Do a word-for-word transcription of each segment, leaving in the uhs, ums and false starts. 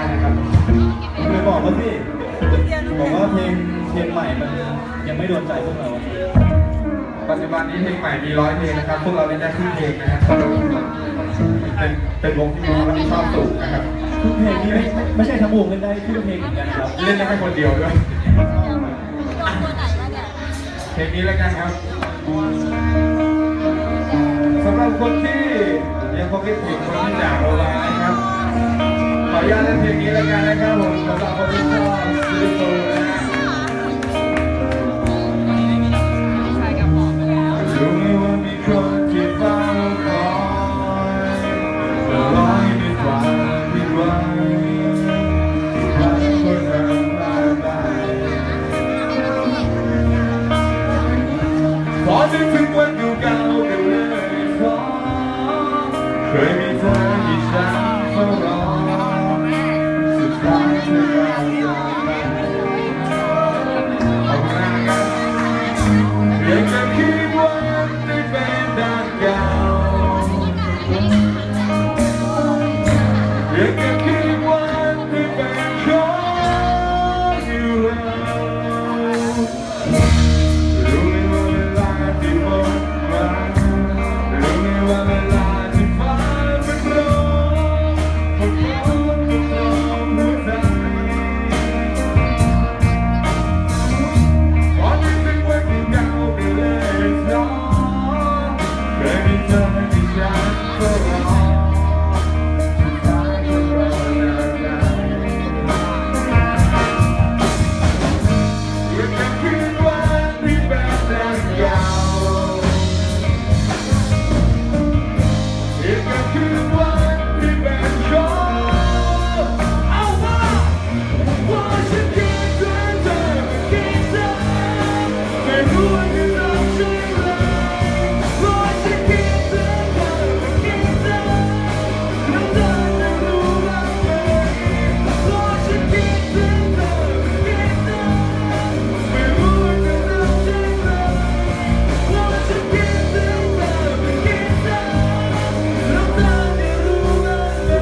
นะครับเคยบอกว่าสิบอกว่าเพลงเพลงใหม่มันยังไม่โดนใจพวกเราปัจจุบันนี้เพลงใหม่มีร้อยเพลงนะครับพวกเราเล่นได้ครึ่งเพลงนะครับเป็นเป็นวงที่มีความรับผิดชอบสูงนะครับครึ่งเพลงนี้ไม่ไม่ใช่ทั้งวงเล่นได้ครึ่งเพลงเหมือนกันครับเล่นได้แค่คนเดียวด้วยเพลงนี้แล้วกันครับสำหรับคนที่ยังคงคิดถึงคนที่จากเราไปนะครับขออนุญาตเล่นเพลงนี้แล้วกันนะครับผมสำหรับคนที่ชอบซิลิโคนนะรู้ไหมว่ามีคนที่เฝ้าคอยแต่รอให้มีความผิดหวังใครคนนั้นผ่านไปพอนึกถึงวันเก่าๆกันเลยเพราะเคยมีเธอที่ฉันเฝ้ารอสุดท้ายเธอก็จากไปเอาหน้ากันอยากจะคิดว่าได้เป็นดังเก่าอยากจะคิดว่าได้เป็นของอยู่แล้วรู้ไหมว่าเวลาที่หมดหวังรู้ไหมว่าเวลาที่ฟ้ามันร้องพอร้องก็ร้องหัวใจพอนึกถึงวันเก่าๆก็เลยท้อเคยมีเธอที่ฉันก็รอสุดท้ายก็รอจากกันอยากจะคิดว่าที่เป็นดังเก่าอยากจะคิดว่าที่เป็นของเอาว่าว่าฉันคิดถึงเธอคิดเธอไม่รู้ว่าจะทำเช่นไรว่าฉันคิดถึงเธอคิดเธอแล้วเธอจะรู้บ้างไหมว่าฉันคิดถึงเธอคิดเธอไม่รู้ว่าจะทำเช่นไรว่าฉันคิดถึงเธอคิดเธอแล้วเธอจะรู้บ้างไหม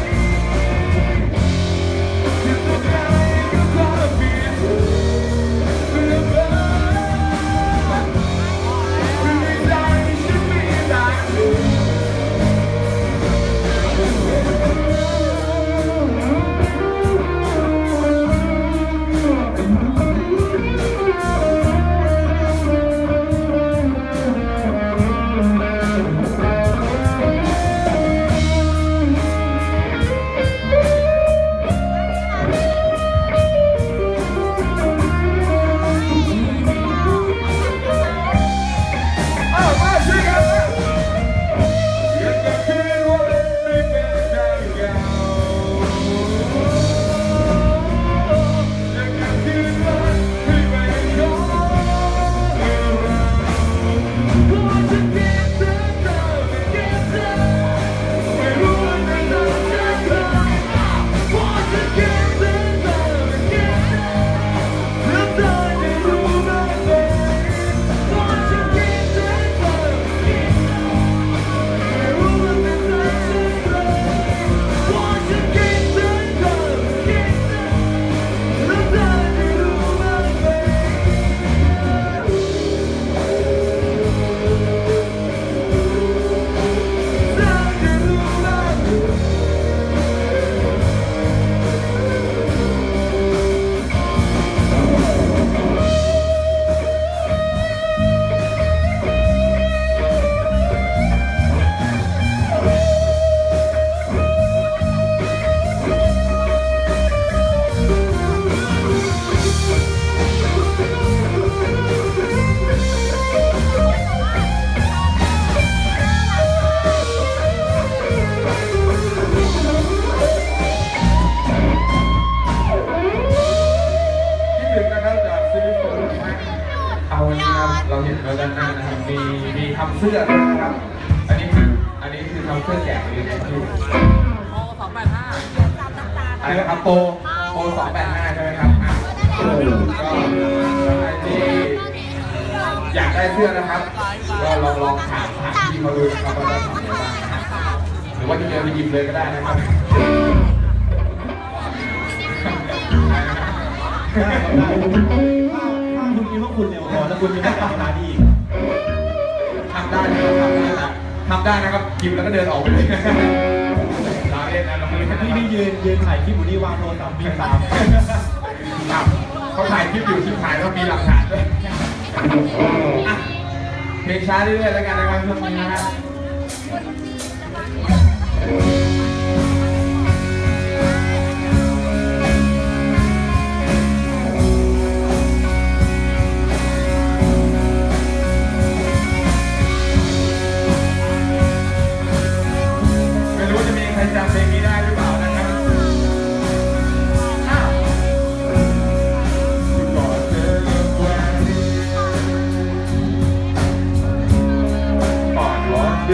ที่สุดท้ายก็ขอเพียงเธอเพื่อเธอในใจฉันมีแต่เธอเอามาช่วยกันนะอยากจะคิดว่าได้เป็นดังเก่าอยากจะคิดว่าที่เป็นของเราว่าฉันคิดถึงเธอคิดเธอไม่รู้ว่าจะทำเช่นไรว่าฉันคิดถึงเธอคิดเธอแล้วเธอจะรู้บ้างไหมว่าฉันคิดถึงเธอคิดเธอไม่รู้ว่าจะทำเช่นไรว่าฉันคิดถึงเธอคิดเธอแล้วเธอจะรู้บ้างไหมเธอจะรู้บ้างไหม คิดถึงนะครับจากซิลิโคนนะเอาวันนี้ครับเราเห็นแล้วด้านหน้านะครับมีมีทำเสื้อด้วยนะครับอันนี้คืออันนี้คือทำเสื้อแจกเลยนะครับพี่โอ้สองแปดห้าอะไรนะครับโปรโปรสองแปดห้าใช่ไหมครับอ่ะก็ใครที่อยากได้เสื้อนะครับก็ลองลองถามถามพี่เขาดูนะครับว่าได้ของอะไรบ้างนะครับหรือว่าจะเดินไปหยิบเลยก็ได้นะครับได้ได้ถ้าคุณคิดว่าคุณเร็วพอแล้วคุณยังไม่กลับมาดีอีกทำได้นะครับทำได้นะครับกินแล้วก็เดินออกไปเลยลาเล่นนะเราไม่ได้พี่นี่ยืนยืนถ่ายคลิปอยู่นี่วางโทรศัพท์วิ่งตามครับเขาถ่ายคลิปอยู่ที่ถ่ายแล้วมีหลักฐานด้วยอ่ะเพลงช้าเรื่อยๆแล้วกันนะครับช่วงนี้นะฮะไม่รู้จะมีใครจำเพลงนี้ได้หรือเปล่านะครับอ้าวก่อนเธอวันอ่อนวอนเดื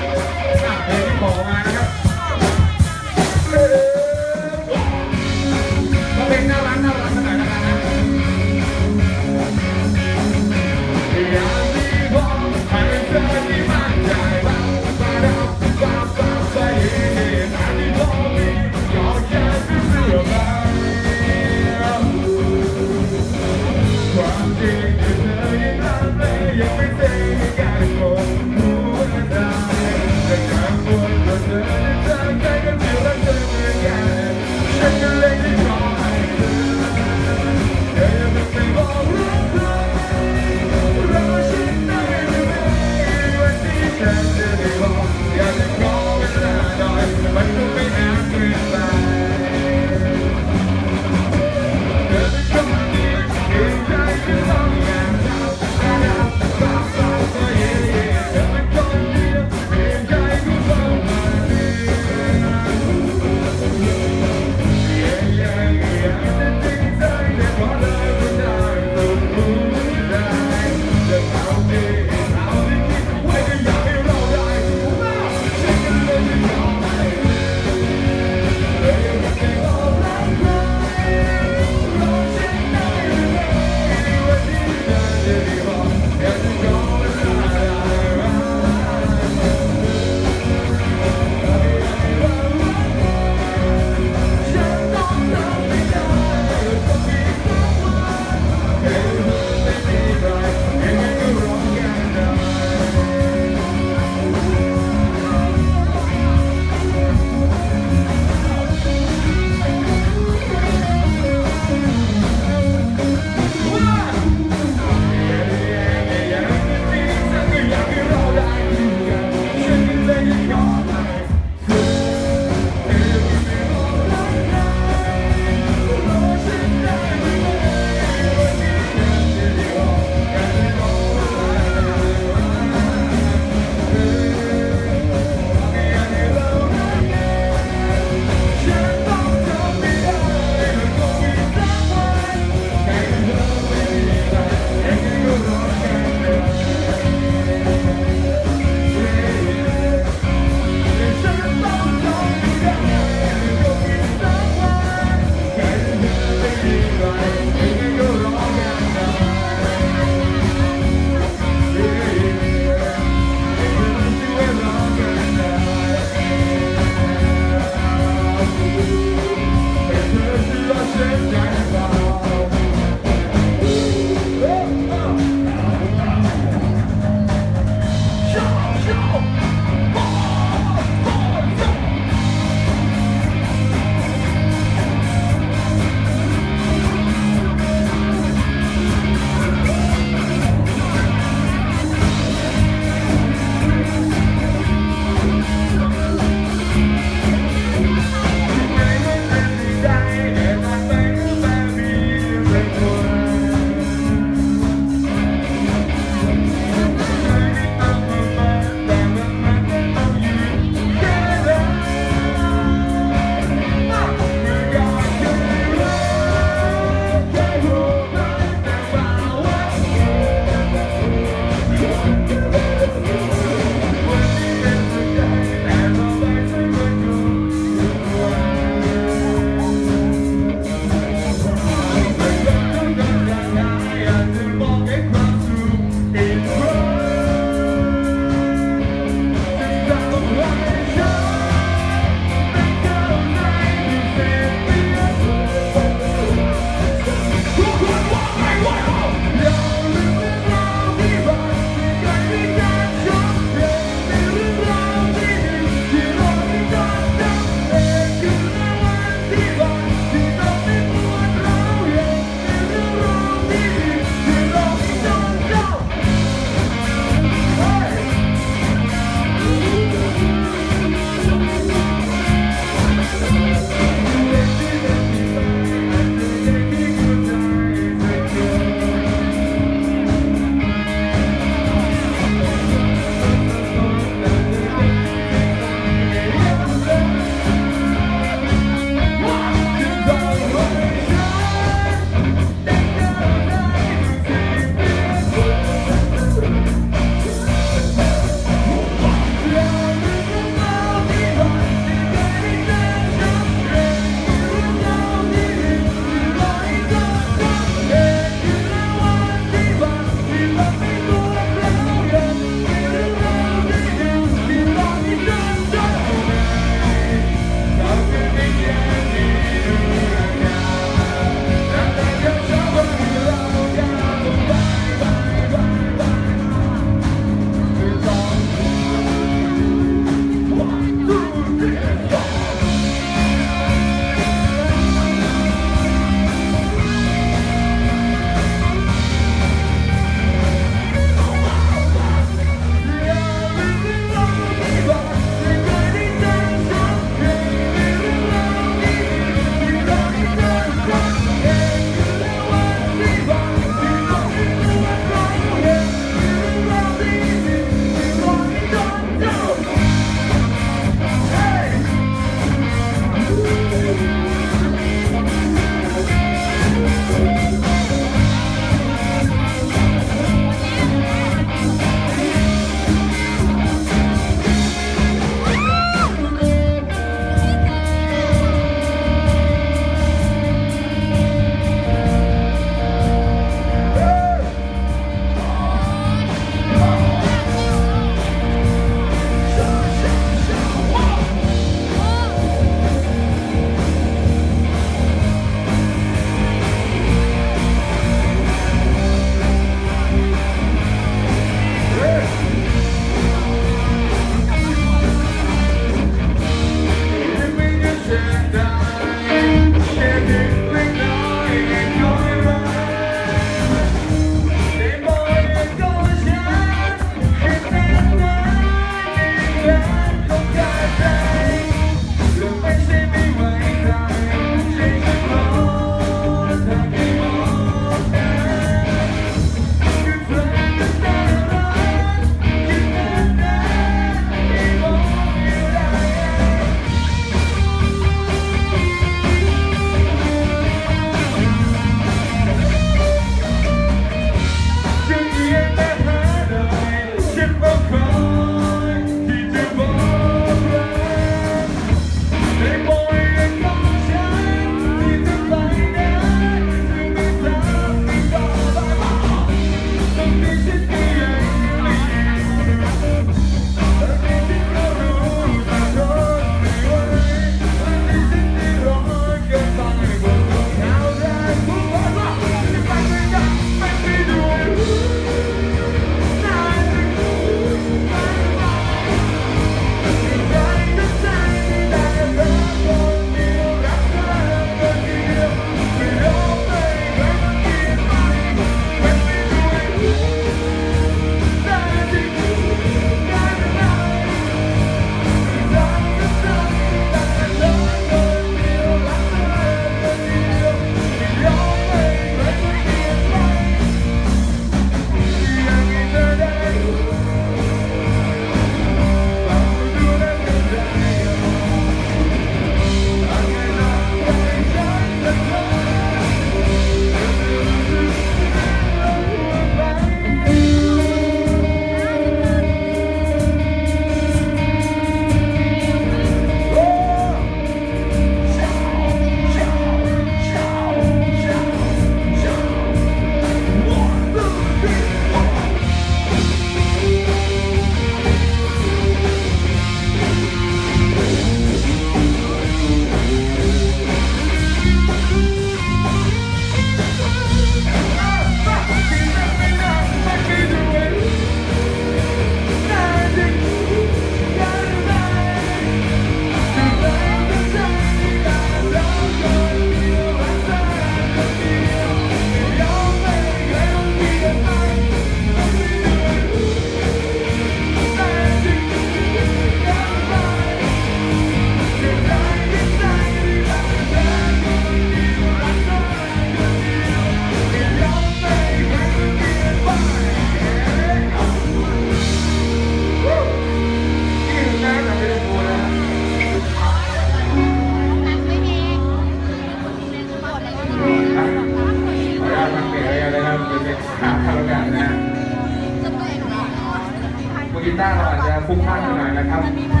มือกีตาร์เราอาจจะฟุ้งซ่านไปหน่อยนะครับอีก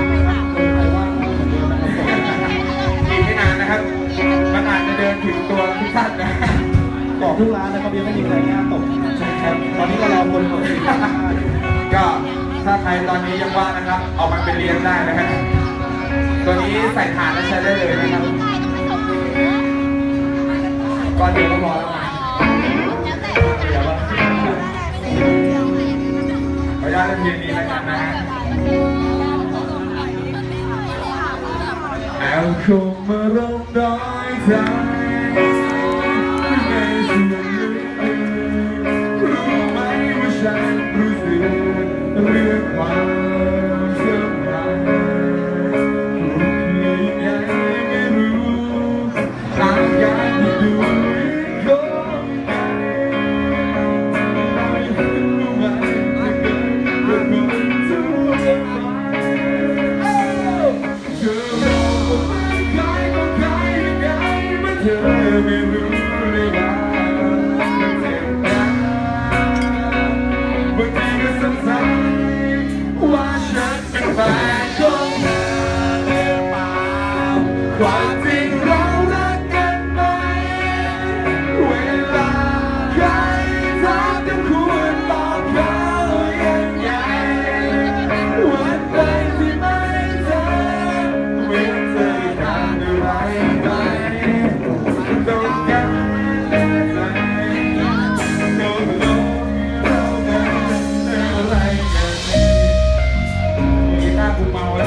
ไม่นานนะครับมันอาจจะเดินถึงตัวทุกท่านนะบอกทุกร้านนะครับยังไม่มีใครหน้าตกใช่ครับตอนนี้ก็รอคนหมดก็ถ้าใครตอนนี้ยังว่างนะครับเอามันไปเลี้ยงได้นะครับตัวนี้ใส่ถ่านแล้วใช้ได้เลยนะครับก่อนเดี๋ยวก็พอแล้วนะเดี๋ยวว่าขออนุญาตเล่นเพลงนี้แล้วกันนะฮะแอลคงมาร้องน้อยใจในส่วนลึกรู้ไหมว่าฉันรู้สึกเรื่องความสำคัญรู้เพียงยังไงไม่รู้อาการที่ดูก็ไม่เห็นรู้ไหมว่าคนทุกข์เธอบอกว่าไม่ใครก็ใครยังไงมันเธอไม่รู้เลยว่ามันเจ็บนะบางทีก็สงสัยว่าฉันเป็นแฟนของเธอหรือเปล่าความจริงเรารักกันไหมเวลาใครถามก็ควรตอบเขายังไงวันไหนที่ไม่เจอเว้นเธอทำอะไรไปต้องการแน่ใจต้องลงเราเป็นอะไรกันกีตาร์กูเมาแล้ว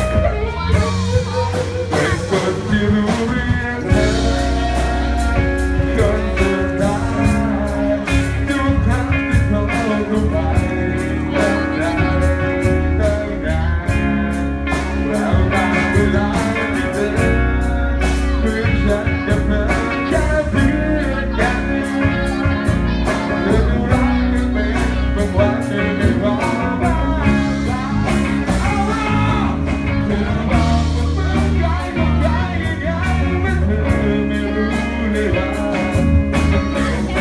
เป็นคนที่รู้เรื่องเธอคนสุดท้ายทุกครั้งที่เขาเข้าไปตั้งนานตั้งนานแล้วบางเวลาที่เธอเหมือนฉันกับเธอแค่เพื่อนกันเธอดูรักกันเป็นบางวันเธอไม่บอกบ้างเธอบอกว่าเมื่อไกลก็ไกลยังไงมันเธอไม่รู้เลยว่าจะเป็นไง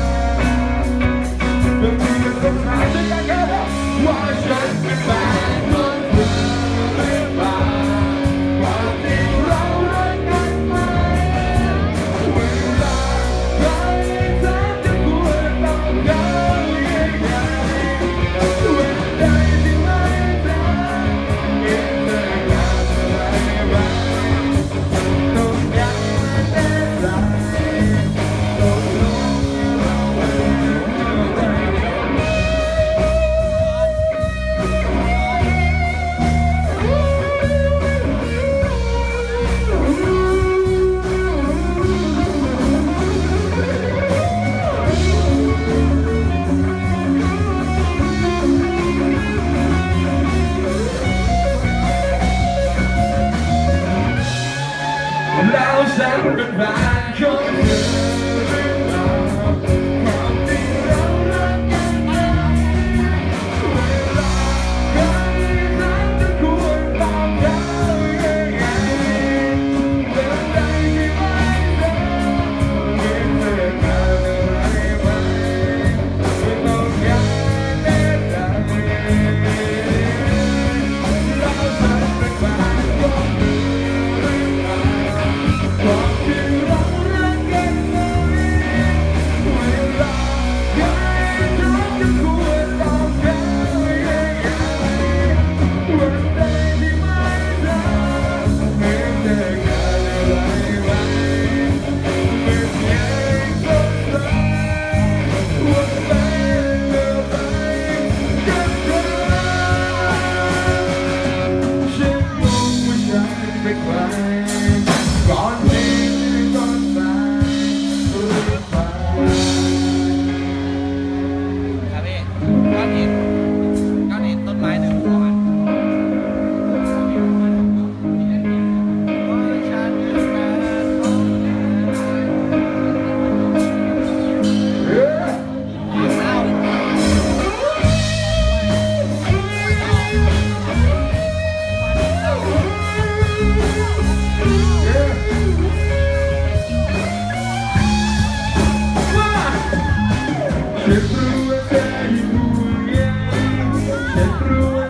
บางทีก็ต้องถามตัวเองว่าฉันเป็นแฟนของเธอหรือเปล่าความจริงเรารักกันไหมเวลาใครถามจะควรตอบเขายังไงวันใดที่ไม่เจอเห็นเธอการอะไรบ้างต้องยังแน่ใจต้องรู้เราเป็นอะไรกัน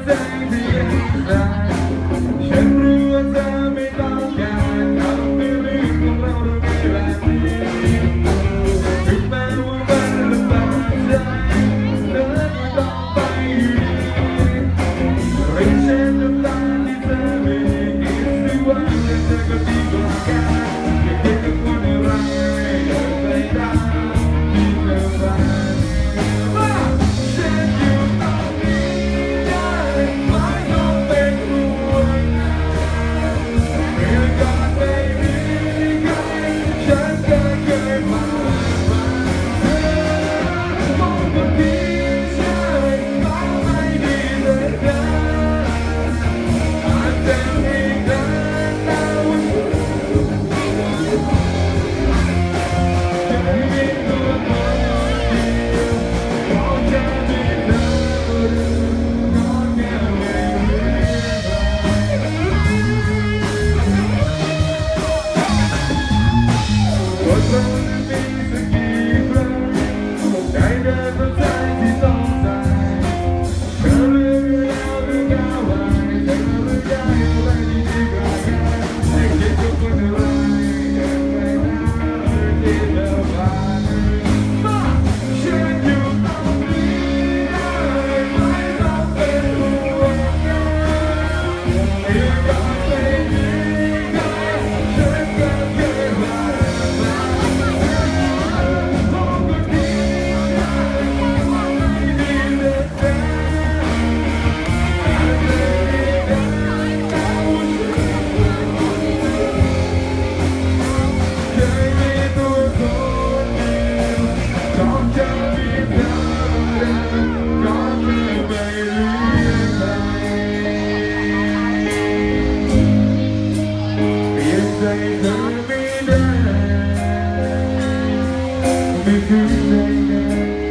ใจที่ยังสั่นฉันรู้ว่าเธอไม่ต้องการทำให้เรื่องของเราดูไม่แบบนี้ถึงแม้ว่ามันลำบากใจเธอก็ต้องไปอยู่ดีเรื่องเช่นน้ำตาที่เธอไม่คิดสิว่าเธอก็ดีกว่ากันอย่าคิดถึงคนอะไรเดินไปตามที่เธอฝันฉันอยู่ตรงนี้ได้ไม่ต้องเป็นห่วงเมื่อก่อนไม่มีใครฉันก็เคยผ่านมาเธอมองคนดีใช่เขาไม่ดีเลยนะอาจจะมีกันแต่ว่าฉันจะมีตัวตนเดียวเพราะจะมีเธอหรือก็แค่ไม่รู้ว่าเธอมีสักกี่ครั้งได้เดินบนทางที่ต้องตายเธอเลือกแล้วหรือก้าวไปเธอเลือกได้อะไรดีกว่ากันให้คิดทุกคนอะไรเดินไปหน้าที่เธอผ่านมาฉันอยู่ตรงนี้ได้ไม่ต้องเป็นห่วงกันเมื่อก่อนไม่มีใครฉันก็เคยผ่านมา มองคนดีได้ไม่ดีเลยนะอาจจะมีกันแต่ว่าฉันเคยมีตัวคนเดียวก่อนจะมีเธอได้ก็แค่ไม่รู้ใครเปลี่ยนใจเธอไม่ได้ไม่คืนใจกัน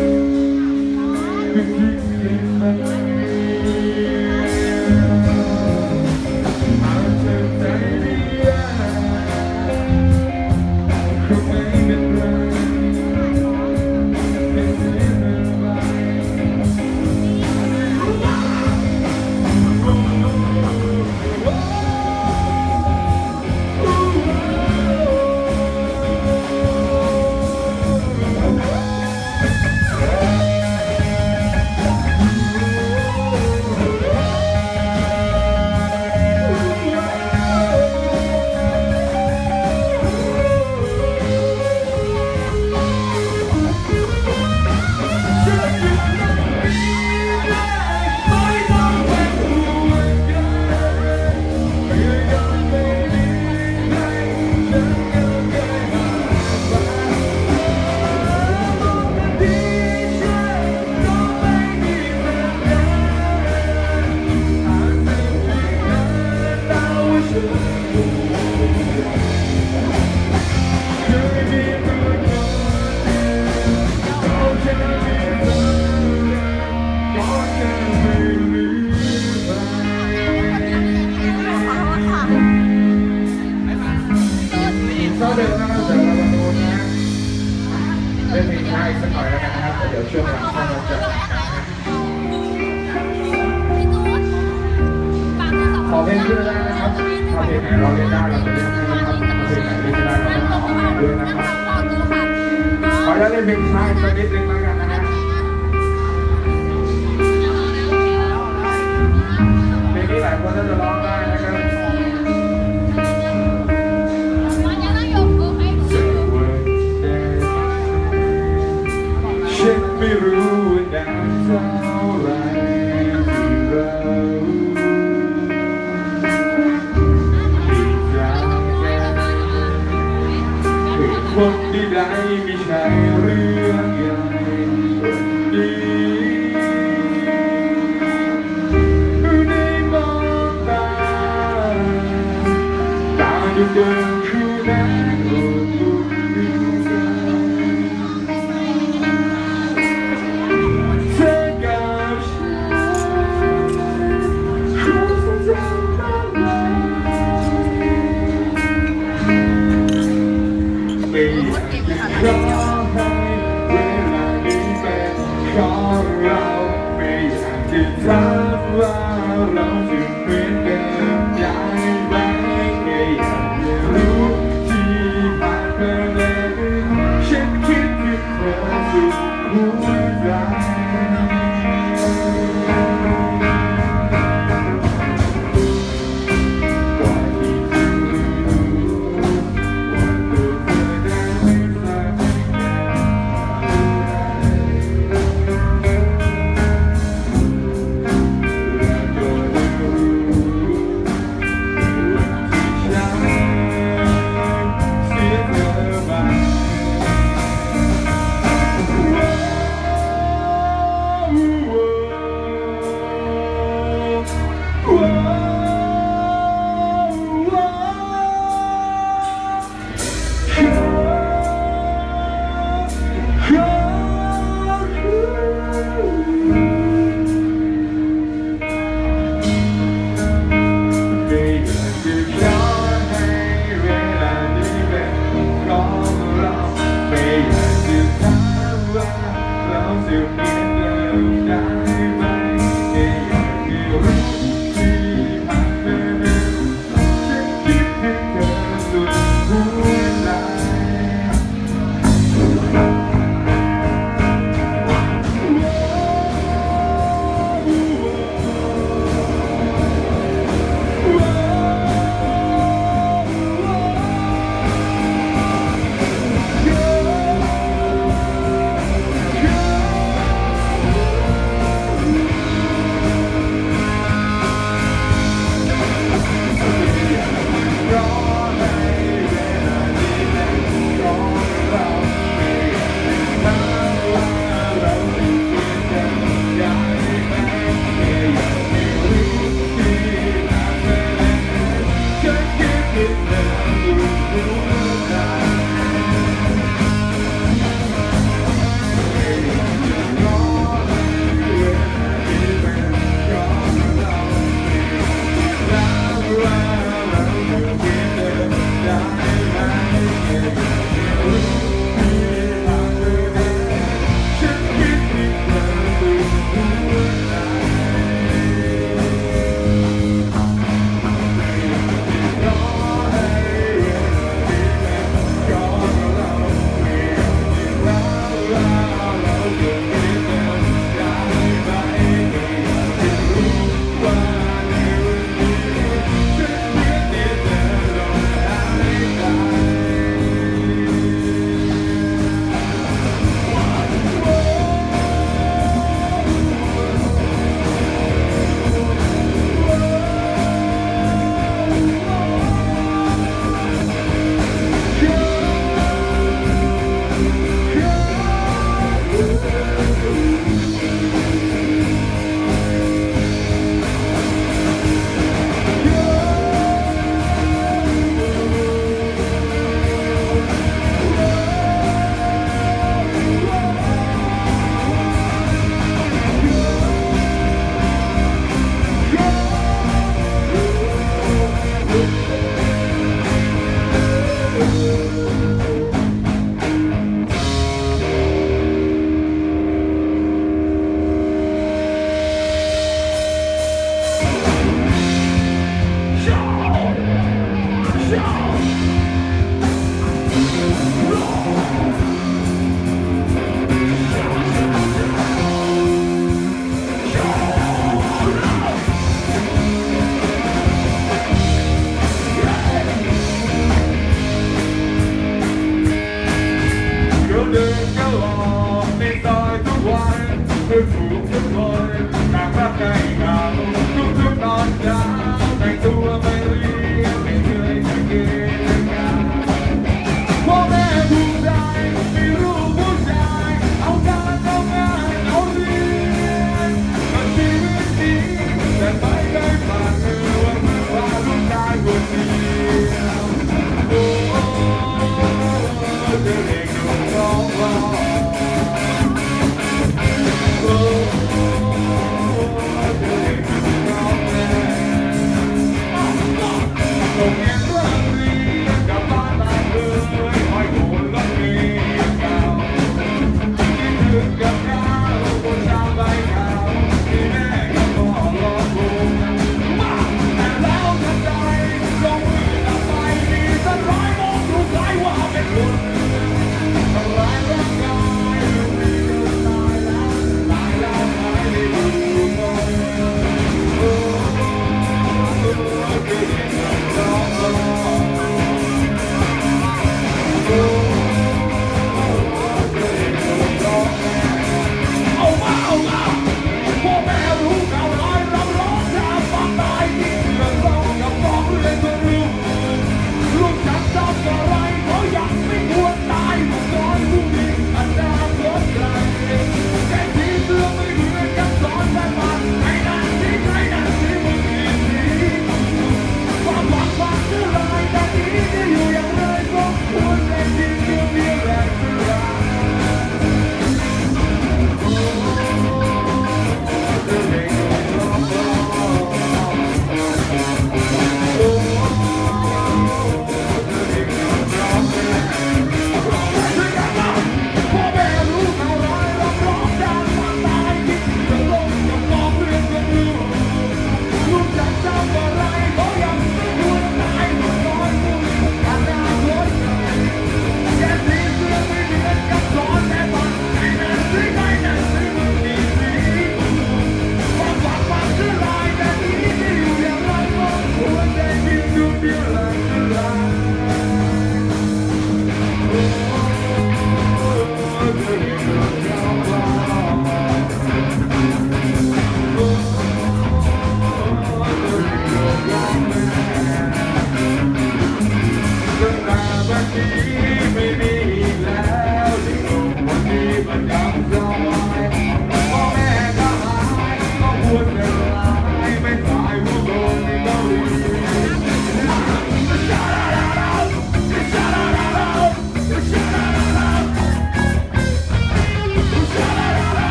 ไม่ทิ้งเองมันอาจจะใจดีคงไม่เป็นไรไม่เสียอะไรก็เดินหน้าเสร็จแล้วมาดูนะเล่นเพลงช้าอีกสักหน่อยแล้วกันนะครับเดี๋ยวช่วงหลังเข้ามาจัดขอเพลงด้วยได้นะครับถ้าเพลงไหนเราเล่นได้เราจะเล่นให้นะครับเพลงไหนเล่นไม่ได้เราต้องขอมาด้วยนะครับขอจะเล่นเพลงช้าอีกสักนิดนึงแล้วกันนะฮะเพลงนี้หลายคนน่าจะร้องได้นะครับฉันไม่รู้ว่านานเท่าไรที่เรามีรักกันเหตุผลที่ใดไม่ใช่เรื่องใหญ่คนดีได้มองตาตาเดิมๆคือนั้นโอ้ทุกทีไม่อยากจะขอให้เวลานี้เป็นของเราไม่อยากจะถามว่า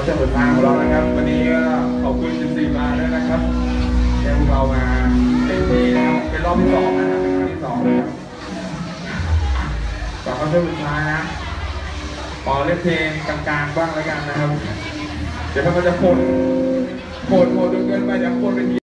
เสิร์ตสุดท้ายของเรานะครับวันนี้ก็ขอบคุณสิบสี่มาด้วยนะครับที่พวกเรามาเต็มที่นะครับเป็นรอบที่สองนะครับเป็นครั้งที่สองนะครับต่อคอนเสิร์ตสุดท้ายนะขอเล่นเพลงกลางๆบ้างแล้วกันนะครับเดี๋ยวถ้ามันจะโผล่โผล่โผล่จนเกินไปเดี๋ยวโผล่ไปที